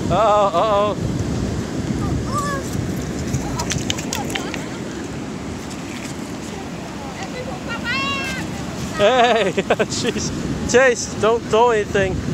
Uh-oh, uh-oh. Hey, jeez. Chase, don't throw anything.